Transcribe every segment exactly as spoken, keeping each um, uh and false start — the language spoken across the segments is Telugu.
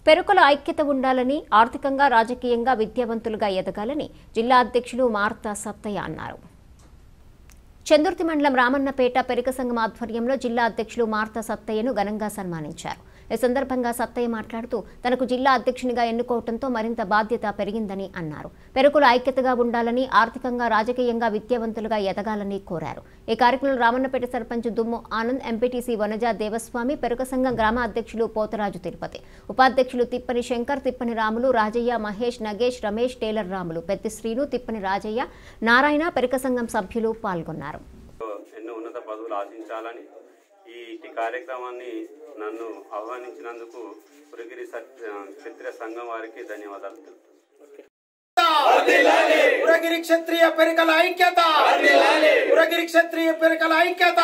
పెరుకుల ఐక్యత ఉండాలని, ఆర్థికంగా రాజకీయంగా విద్యావంతులుగా ఎదగాలని జిల్లా అధ్యక్షులు మార్తా సత్తయ్య అన్నారు. చందుర్తి మండలం రామన్నపేట పెరుక సంఘం ఆధ్వర్యంలో జిల్లా అధ్యక్షులు మార్తా సత్తయ్యను ఘనంగా సన్మానించారు. ఈ సందర్భంగా సత్తయ్య మాట్లాడుతూ తనకు జిల్లా అధ్యక్షునిగా ఎన్నుకోవడంతో మరింత బాధ్యత పెరిగిందని అన్నారు. పెరుకుల ఐక్యతగా ఉండాలని, ఆర్థికంగా రాజకీయంగా విద్యావంతులుగా ఎదగాలని కోరారు. ఈ కార్యక్రమంలో రామన్నపేట సర్పంచ్ దుమ్ము ఆనంద్, ఎంపీటీసీ వనజా దేవస్వామి, పెరుక సంఘం గ్రామ అధ్యక్షులు పోతరాజు తిరుపతి, ఉపాధ్యక్షులు తిప్పని శంకర్, తిప్పని రాములు, రాజయ్య, మహేష్, నగేష్, రమేష్, టేలర్ రాములు, పెద్ది శ్రీను, తిప్పని రాజయ్య, నారాయణ, పెరుక సంఘం సభ్యులు పాల్గొన్నారు. ఎన్నో ఉన్నత పదవులు ఆశించాలని ఈ కార్యక్రమాన్ని నన్ను ఆహ్వానించినందుకు పురగిరి క్షత్రియ సంఘం వారికి ధన్యవాదాలు తెలుపుతున్నాను. పురగిరి క్షత్రియ పెరుకల ఐక్యత, పురగిరి క్షత్రియ పెరుకల ఐక్యత.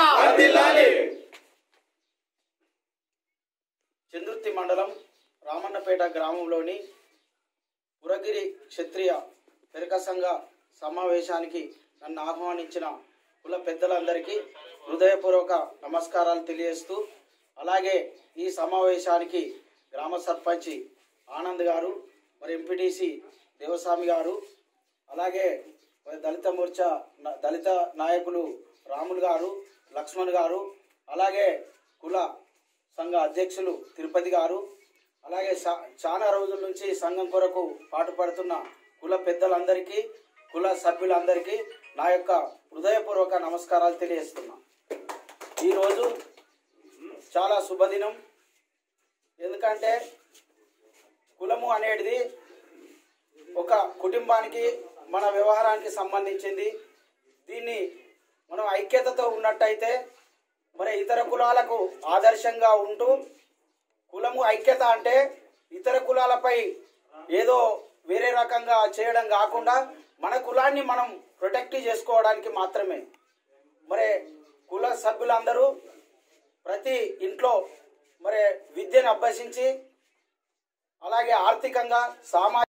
చందుర్తి మండలం రామన్నపేట గ్రామంలోని పురగిరి క్షత్రియ పెరుక సంఘ సమావేశానికి నన్ను ఆహ్వానించిన కుల పెద్దలందరికీ హృదయపూర్వక నమస్కారాలు తెలియజేస్తూ, అలాగే ఈ సమావేశానికి గ్రామ సర్పంచి ఆనంద్ గారు, మరి ఎంపీటీసీ దేవస్వామి గారు, అలాగే దళిత మోర్చా దళిత నాయకులు రాములు గారు, లక్ష్మణ్ గారు, అలాగే కుల సంఘ అధ్యక్షులు తిరుపతి గారు, అలాగే చాలా రోజుల నుంచి సంఘం కొరకు పాటుపడుతున్న కుల పెద్దలందరికీ, కుల సభ్యులందరికీ నా యొక్క హృదయపూర్వక నమస్కారాలు తెలియజేస్తున్నా. ఈరోజు చాలా శుభదినం. ఎందుకంటే కులము అనేది ఒక కుటుంబానికి, మన వ్యవహారానికి సంబంధించింది. దీన్ని మనం ఐక్యతతో ఉన్నట్టయితే మరి ఇతర కులాలకు ఆదర్శంగా ఉంటూ, కులము ఐక్యత అంటే ఇతర కులాలపై ఏదో వేరే రకంగా చేయడం కాకుండా మన కులాన్ని మనం ప్రొటెక్ట్ చేసుకోవడానికి మాత్రమే. మరి కుల సభ్యులందరూ ప్రతి ఇంట్లో మరి విద్యను అభ్యసించి, అలాగే ఆర్థికంగా సామాజిక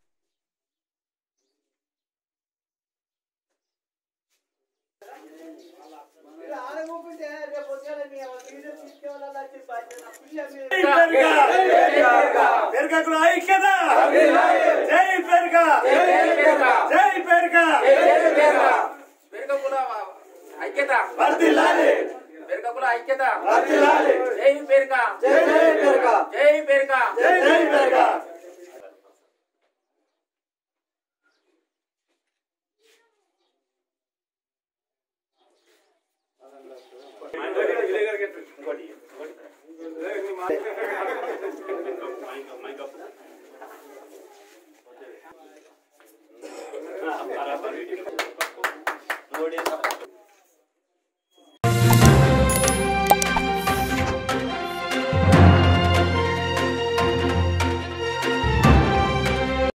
ఐక్యత పెరుకకుల ఐక్యత జై పెరుక జై పెరుక జై పెరుక. ఇంకోటి